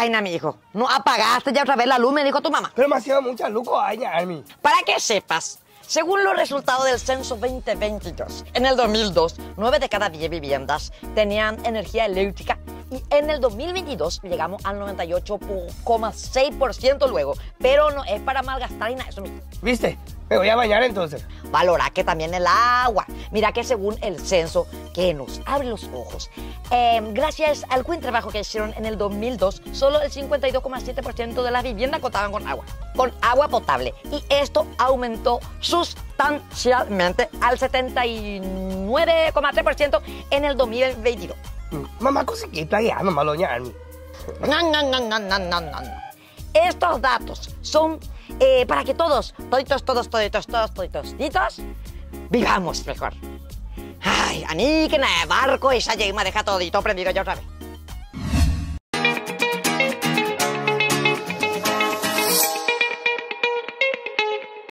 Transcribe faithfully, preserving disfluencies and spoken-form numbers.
vaina, mi hijo. ¿No apagaste ya otra vez la luz, me dijo tu mamá? Pero me ha sido mucha luz, ña Armi. Para que sepas, según los resultados del censo veinte veintidós, en el dos mil dos, nueve de cada diez viviendas tenían energía eléctrica y en el dos mil veintidós llegamos al noventa y ocho coma seis por ciento luego. Pero no es para malgastar y nada, eso mismo. ¿Viste? Me voy a bañar entonces. Valora que también el agua. Mira que según el censo, que nos abre los ojos, eh, gracias al buen trabajo que hicieron en el dos mil dos, solo el cincuenta y dos coma siete por ciento de las viviendas contaban con agua, con agua potable. Y esto aumentó sustancialmente al setenta y nueve coma tres por ciento en el dos mil veintidós. Mamá, cosiquita ya, mamá, doña Armi. No, no, no, no, no, no, no. Estos datos son eh, para que todos, toditos, todos, toditos, todos, toditos, toditos, vivamos mejor. Ay, a mí que en el barco esa yema deja todito prendido ya otra vez.